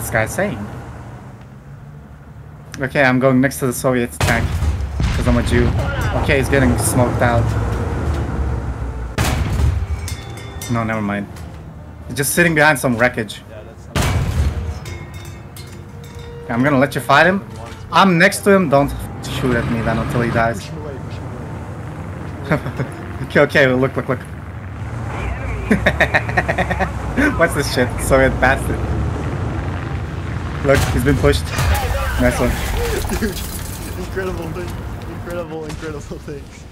this guy saying? Okay, I'm going next to the Soviet tank because I'm a Jew. Okay, he's getting smoked out. No, never mind. He's just sitting behind some wreckage. Okay, I'm gonna let you fight him. I'm next to him. Don't shoot at me then until he dies. Okay, okay, look. What's this shit? Soviet bastard. Look, he's been pushed. Nice one. Dude, incredible thing. Incredible thing.